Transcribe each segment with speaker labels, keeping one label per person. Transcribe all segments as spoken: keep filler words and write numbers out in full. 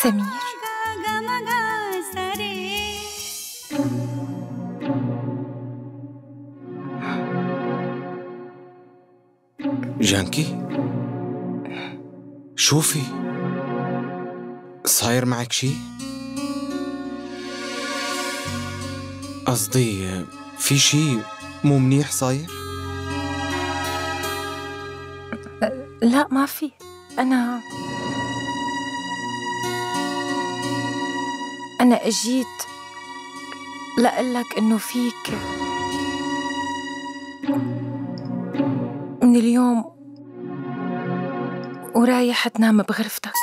Speaker 1: سمير.
Speaker 2: جانكي، شوفي، صاير معك شي؟ قصدي في شي مو منيح صاير؟
Speaker 1: لا ما في. أنا أنا أجيت لأقلك إنه فيك من اليوم ورايح تنام بغرفتك.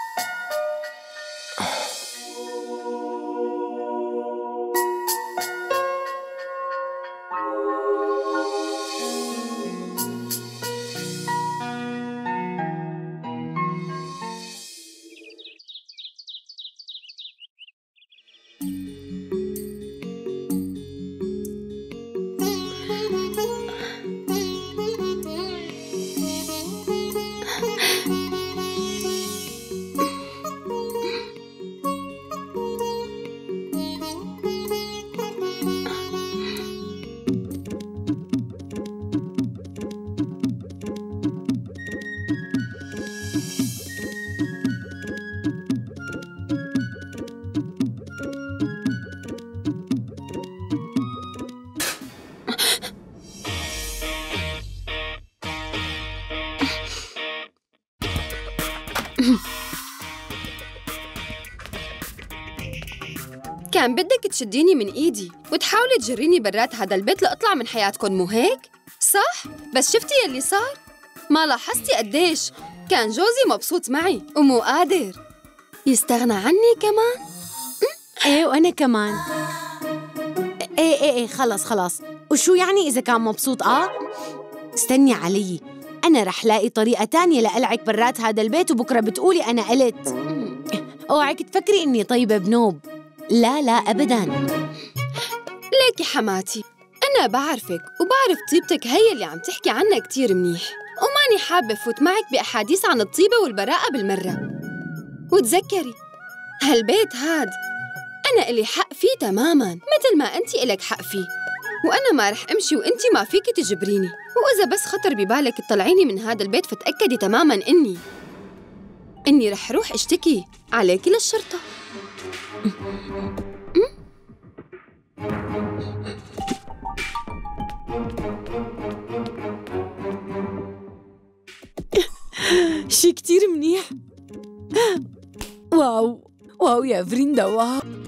Speaker 3: كان بدك تشديني من إيدي وتحاولي تجريني برات هذا البيت لأطلع من حياتكن، مو هيك؟ صح؟ بس شفتي يلي صار؟ ما لاحظتي قديش كان جوزي مبسوط معي ومو قادر يستغنى عني كمان؟
Speaker 4: ايه وأنا كمان. ايه ايه ايه خلص خلص. وشو يعني إذا كان مبسوط؟ آه استني علي، أنا رح لاقي طريقة تانية لألعك برات هذا البيت وبكرة بتقولي أنا قلت. اوعك تفكري إني طيبة بنوب، لا لا أبداً.
Speaker 3: ليكي حماتي، أنا بعرفك وبعرف طيبتك هي اللي عم تحكي عنها كتير منيح، وماني حابة فوت معك بأحاديث عن الطيبة والبراءة بالمرة. وتذكري هالبيت هاد أنا إلي حق فيه تماماً مثل ما أنتي إلك حق فيه، وأنا ما رح أمشي وأنتي ما فيكي تجبريني. وإذا بس خطر ببالك تطلعيني من هذا البيت فتأكدي تماماً إني إني رح روح أشتكي عليكي للشرطة.
Speaker 4: شي كتير منيح. واو واو يا فريندا، واو.